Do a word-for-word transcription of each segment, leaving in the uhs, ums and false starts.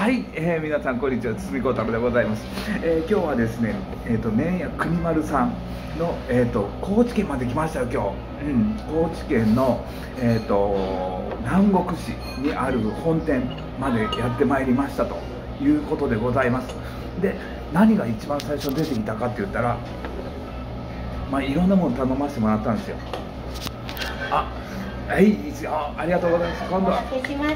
はい、えー、皆さんこんにちは、堤幸太郎でございます。えー、今日はですね、えーと、麺屋国丸さんの、えーと、高知県まで来ましたよ、今日。うん、高知県の、えーと、南国市にある本店までやってまいりましたということでございます。で、何が一番最初に出てきたかって言ったら、まあ、いろんなもの頼ませてもらったんですよ。あ、はい、あ、ありがとうございます。今度は。 お待たせしました。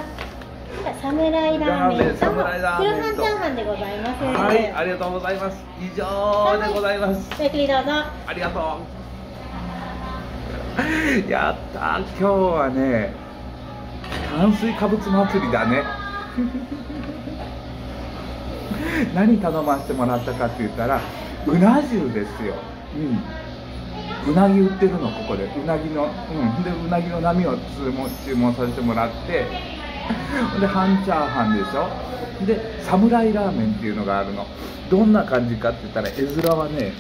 サムライラーメンと黒半チャーハンでございます。 はい、ありがとうございます。以上でございます。 ごゆっくりどうぞ。 ありがとう。やったー、今日はね、炭水化物祭りだね。何頼ませてもらったかって言ったら、うな重ですよ。うん。うなぎ売ってるの、ここで。うなぎの、うん。で、うなぎの波を注文、注文させてもらって。で半チャーハンでしょ。でサムライラーメンっていうのがあるの。どんな感じかって言ったら、絵面はね、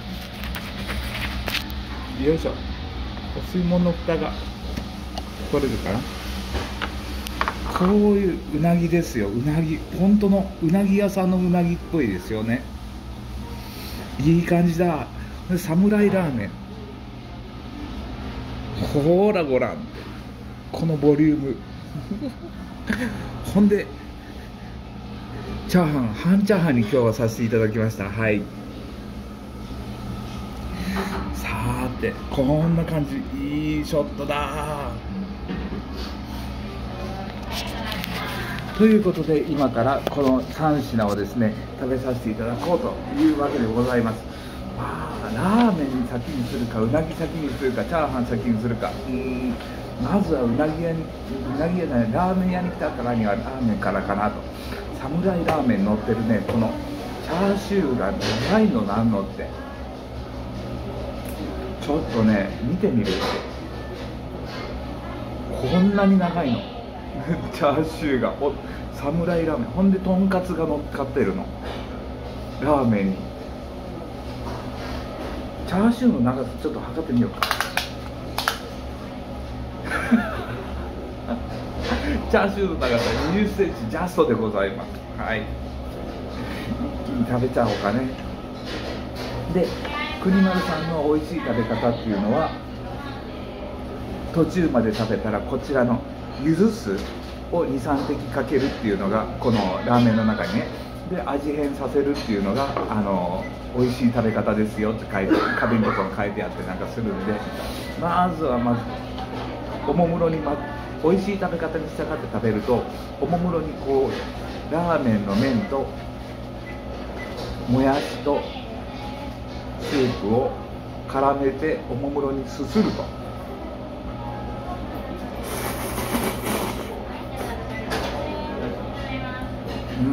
よいしょ、お吸い物の蓋が取れるかな。こういううなぎですよ。うなぎ、本当のうなぎ屋さんのうなぎっぽいですよね。いい感じだ。でサムライラーメン、ほらごらん、このボリューム。ほんでチャーハン、半チャーハンに今日はさせていただきました。はい、さーてこんな感じ。いいショットだ。ということで今からこのさん品をですね食べさせていただこうというわけでございます。まあラーメン先にするか、うなぎ先にするか、チャーハン先にするか。うーん、まずはうなぎ屋に、うなぎ屋じゃない、ラーメン屋に来たからにはラーメンからかなと。サムライラーメン乗ってるね、このチャーシューが長いのなんのって。ちょっとね、見てみる。こんなに長いの。チャーシューが、お、サムライラーメン。ほんで、とんかつが乗っかってるの。ラーメンに。チャーシューの長さちょっと測ってみようか。チャーシューの長さにじゅっセンチジャストでございます。はい、一気に食べちゃおうかね。で国丸さんの美味しい食べ方っていうのは、途中まで食べたらこちらの柚子酢をにさん滴かけるっていうのがこのラーメンの中にね、で味変させるっていうのがあの美味しい食べ方ですよって書いて、壁にとかも書いてあってなんかするんで、まずはまずおもむろに、ま、美味しい食べ方に従って食べると、おもむろにこうラーメンの麺ともやしとスープを絡めておもむろにすすると。うん、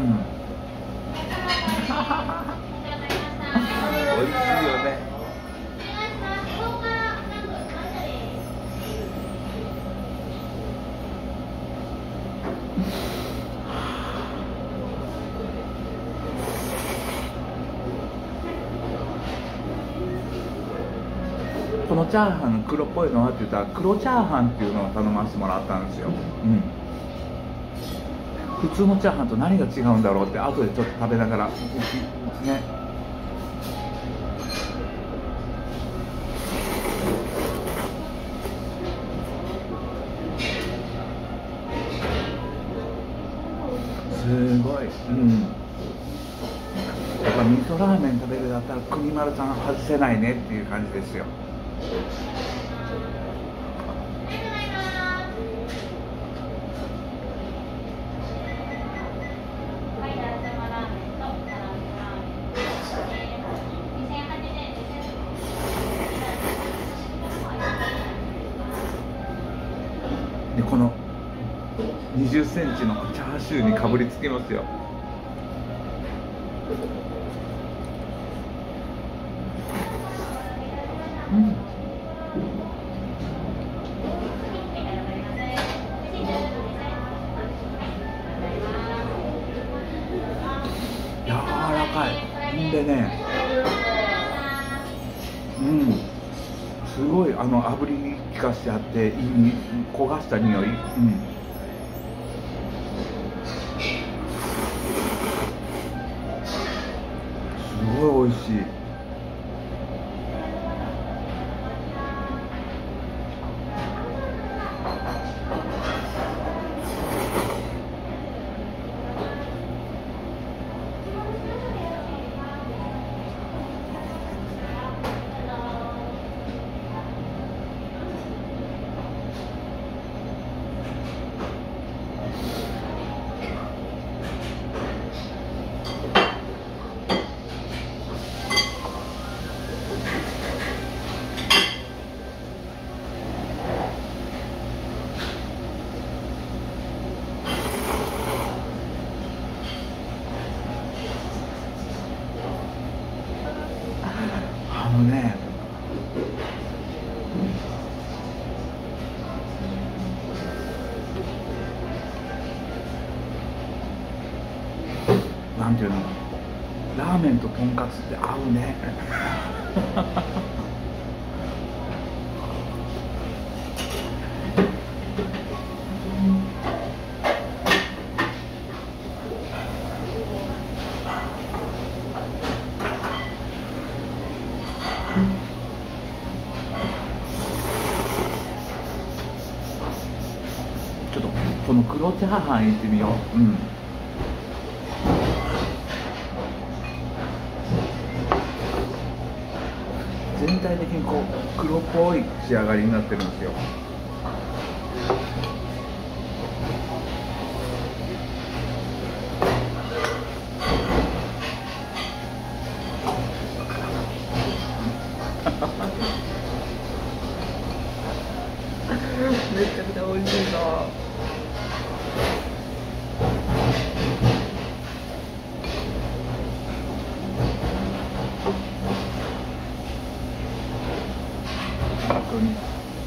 美味しいよね。このチャーハン黒っぽいのはって言ったら、黒チャーハンっていうのを頼ませてもらったんですよ。うん、普通のチャーハンと何が違うんだろうって後でちょっと食べながらね。すごい。うん、やっぱ味噌ラーメン食べるだったら国丸さん外せないねっていう感じですよ。でこのにじゅっセンチのチャーシューにかぶりつきますよ。うん、柔らかいんでね、うん、すごいあの炙り効かしてあって、いい焦がした匂い、うん、 味しい。あのね、なんていうの、ラーメンととんかつって合うね。ちょっとこの黒チャーハンいってみよう。うん。全体的にこう黒っぽい仕上がりになってるんですよ。めちゃくちゃ美味しいな。本当に。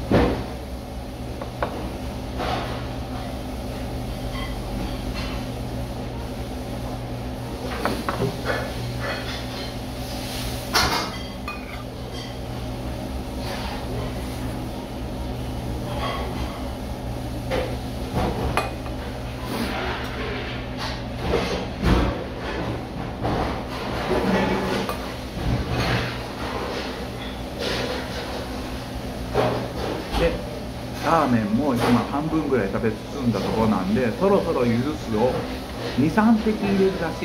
でラーメンも今半分ぐらい食べ進んだところなんで、そろそろゆず酢をにさん滴入れるらしい。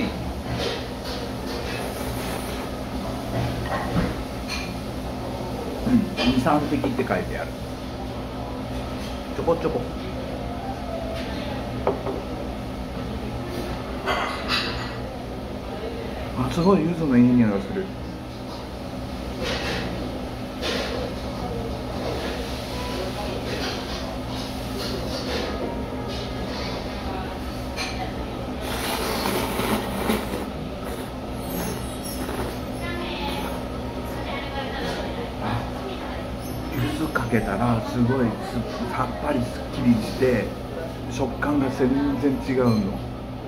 うん、にさん滴って書いてある。ちょこちょこ。あ、すごいゆずのいい匂いがする。ゆずかけたらすごいさっぱりすっきりして食感が全然違うの。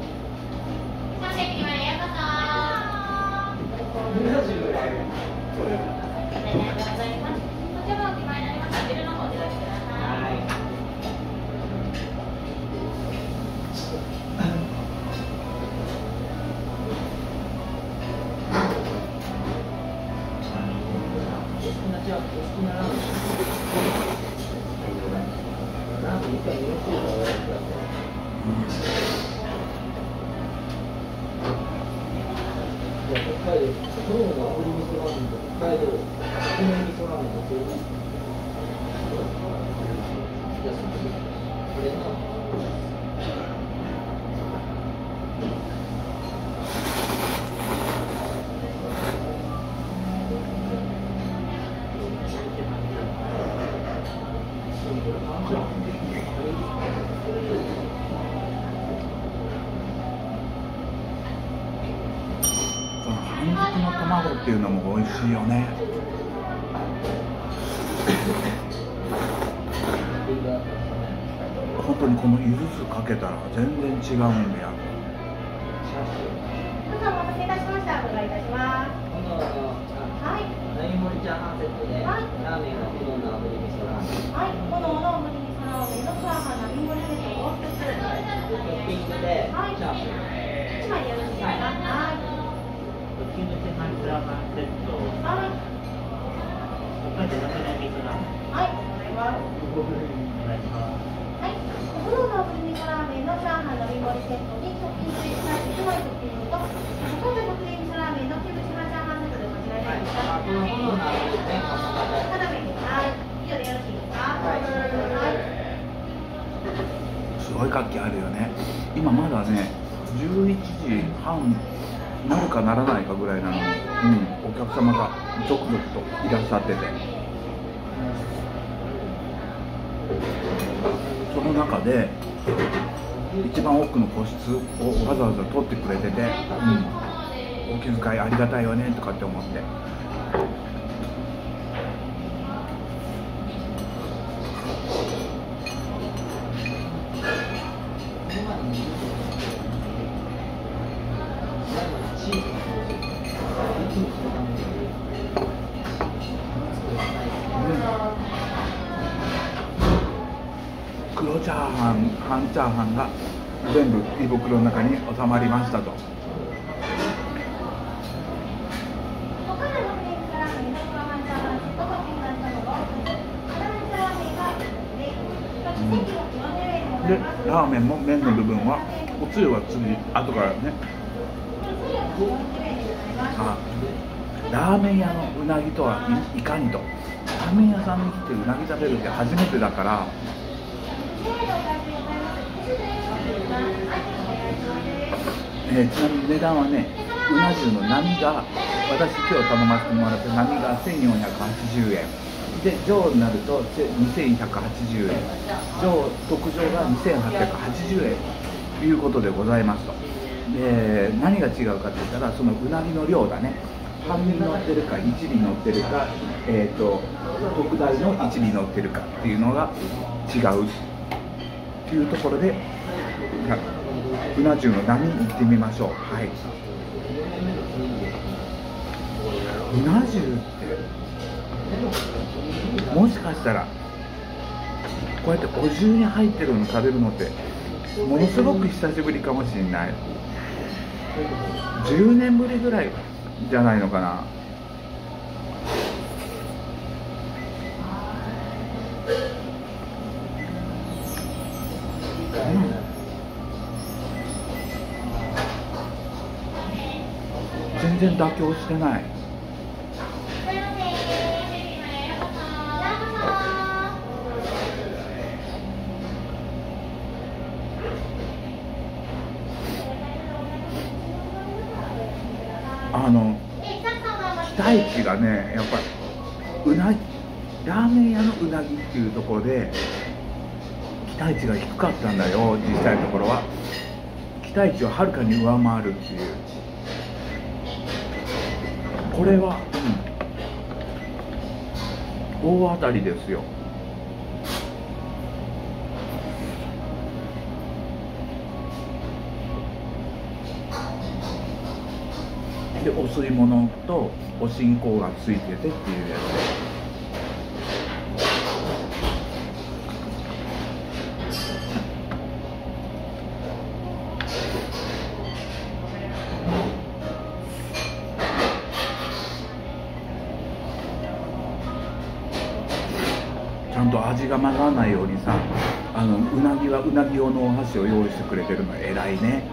半熟の卵っていうのも美味しいよね。本当にこのゆず酢かけたら全然違うんだよ。 どうぞお待たせいたしました。お願いいたします。はい。 並盛りチャーハンセットで、はい、ラーメンが炎の炙り味噌ラーメン。 はい。炎の炙り味噌ラーメンのチャーハン並盛りセットをひとつ。 トッピングで、 はい。 チャーシュー。 いちまいでよろしいですか。はい。 トッキムチ半チャーハンセット。 はい。 北海道ラムネ味噌ラーメン。 はい。お願いします。はい。お風呂の鶏味噌ラーメンのチャーハンのみ盛りセットにトッピングでいちまいトッピングと、北海道の鶏味噌ラーメンのキムチ半チャーハンセットで間違いないですか？ このものなのですね。 ただめに、はい。以上でよろしいですか？はい。 すごい活気あるよね。今まだね、じゅういちじはんなるかならないかぐらいなのに、うん、お客様が続々といらっしゃってて、その中で一番奥の個室をわざわざ取ってくれてて、うん、お気遣いありがたいよねとかって思って。黒チャーハン、半チャーハンが全部胃袋の中に収まりましたと。で、ラーメンも麺の部分はおつゆは次後からね。あ、ラーメン屋のうなぎとはいかにと。ラーメン屋さんに来てうなぎ食べるって初めてだから、えー、ちなみに値段はね、うな重の並が、私今日頼ませてもらった並がせんよんひゃくはちじゅうえんで、上になるとにせんひゃくはちじゅうえん、上特上がにせんはっぴゃくはちじゅうえんということでございますと。で、何が違うかといったら、そのうなぎの量だね。半身乗ってるかいち尾乗ってるか、えーと、特大のいち尾乗ってるかっていうのが違うというところで、うな重の並行ってみましょう。はい。うな重ってもしかしたらこうやってお重に入ってるの食べるのってものすごく久しぶりかもしれない。じゅうねんぶりぐらいじゃないのかな。うん、全然妥協してない。あの期待値がね、やっぱりうなぎ、ラーメン屋のうなぎっていうところで期待値が低かったんだよ。実際のところは期待値をはるかに上回るっていう。これは、うん、大当たりですよ。で、お吸い物とお新香がついててっていうやつで。ちゃんと味が混ざらないようにさ、あのうなぎはうなぎ用のお箸を用意してくれてるの偉いね。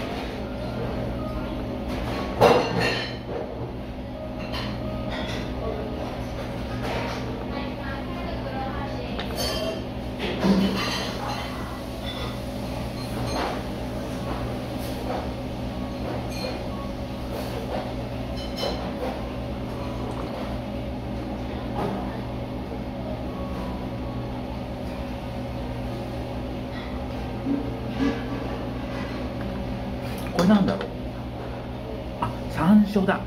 これなんだろう。あ、山椒だ。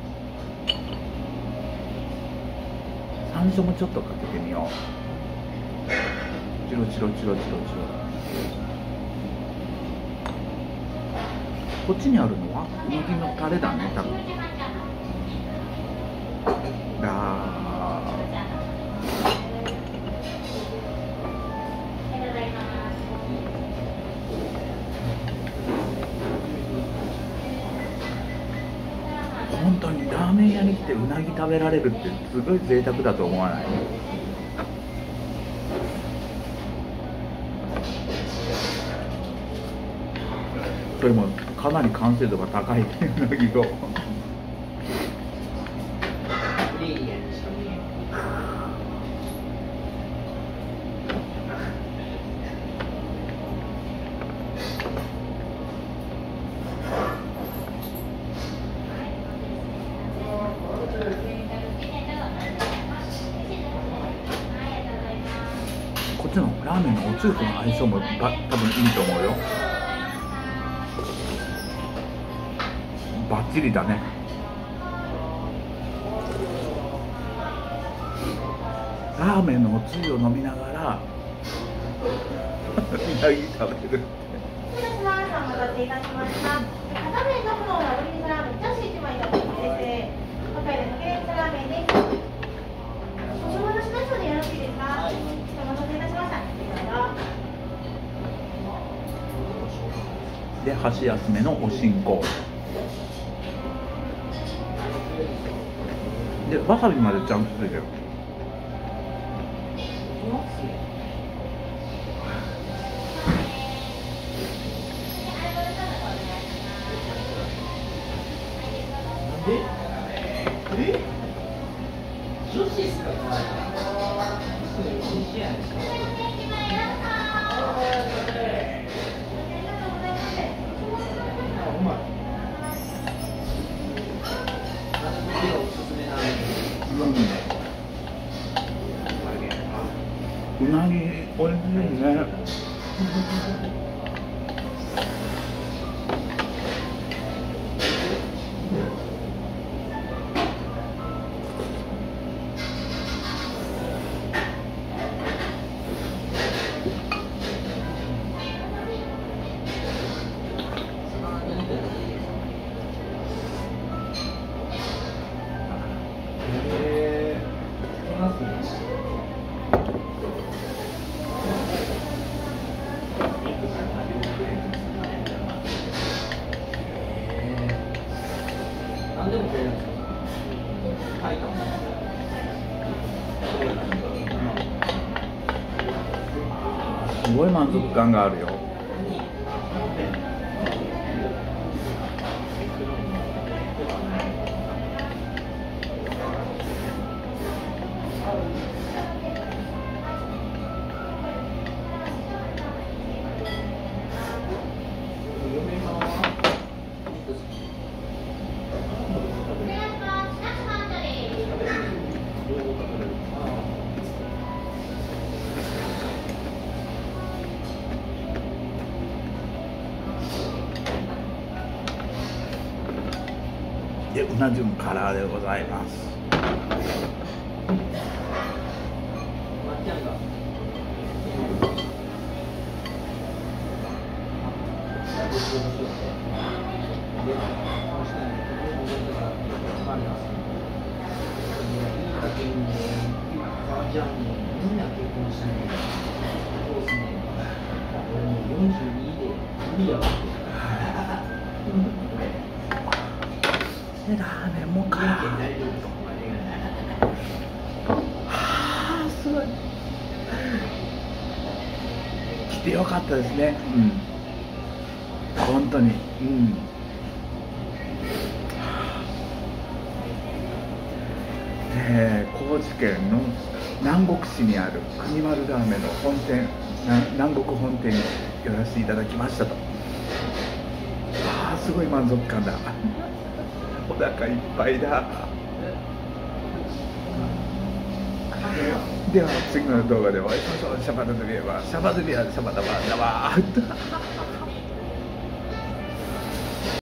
山椒もちょっとかけてみよう。チロチロチロチロチロ。こっちにあるのはうなぎのタレだね、多分。あー。こ本当にラーメン屋に来てうなぎ食べられるってすごい贅沢だと思わない？それもかなり完成度が高いうなぎをこっちのラーメンのおつゆとの相性もば多分いいと思うよ。バッチリだね。ラーメンのおつゆを飲みながらうなぎ食べる。 お待たせいたしました。片面の方のラブリーラーメン、女子一枚のお肉です。今回のかけれんラーメンです。ご注文しますのでよろしいですか？お待たせいたしました。 で、箸休めのおしんこ。で、わさびまでちゃんとついてる。うなぎおいしいね。すごい満足感があるよ。で、うな重カラーでございます。で、ラーメンも辛い。はあ、すごい。来てよかったですね。うん。本当に。うん。えー、高知県の南国市にある国丸ラーメンの本店、南国本店に寄らせていただきましたと。ああ、すごい満足感だ。お腹いっぱいだ。では次の動画でお会いしましょう。シャバダドビエバ、シャバドビア、シャバダバダバー。